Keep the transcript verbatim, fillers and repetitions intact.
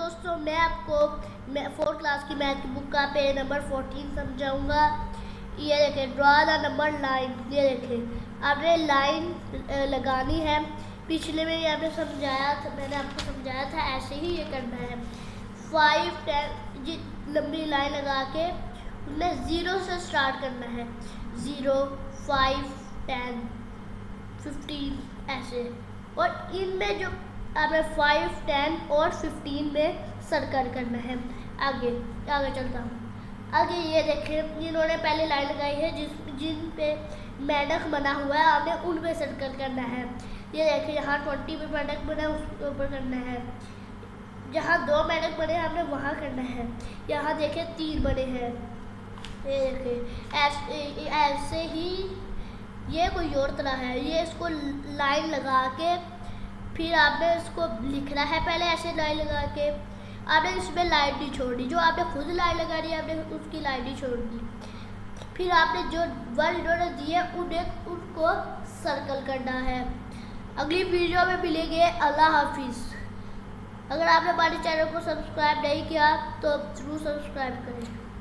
दोस्तों मैं आपको मैं फोर्थ क्लास की मैथ की बुक का पेज नंबर फोर्टीन समझाऊंगा। ये देखें, ड्रॉ द नंबर लाइन। ये देखें, आपने लाइन लगानी है। पिछले में ये आपने समझाया था, मैंने आपको समझाया था, ऐसे ही ये करना है। फाइव टेन जी लंबी लाइन लगा के उसमें ज़ीरो से स्टार्ट करना है। ज़ीरो, फाइव, टेन, फिफ्टीन, ऐसे। और इनमें जो आपने फाइव, टेन और फिफ्टीन में सर्कल करना है। आगे आगे चलता हूँ। आगे ये देखें, जिन्होंने पहले लाइन लगाई है, जिस जिन पे मेंढक बना हुआ है, आपने उन पे सर्कल करना है। ये देखें, यहाँ ट्वेंटी पे मेंढक बना है, उसके ऊपर करना है। जहाँ दो मेंढक बने हैं, आपने वहाँ करना है। यहाँ देखें, तीन बने हैं। ये देखें, ऐसे ऐसे ही ये कोई और तरह है। ये इसको लाइन लगा के फिर आपने इसको लिखना है। पहले ऐसे लाइन लगा के आपने इसमें लाइन नहीं छोड़नी, जो आपने खुद लाइन लगा दी आपने उसकी लाइन नहीं छोड़नी। फिर आपने जो वर्ड इन्होंने दिए उन्हें उनको सर्कल करना है। अगली वीडियो में मिलेंगे। अल्लाह हाफिज़। अगर आपने हमारे चैनल को सब्सक्राइब नहीं किया तो जरूर सब्सक्राइब करें।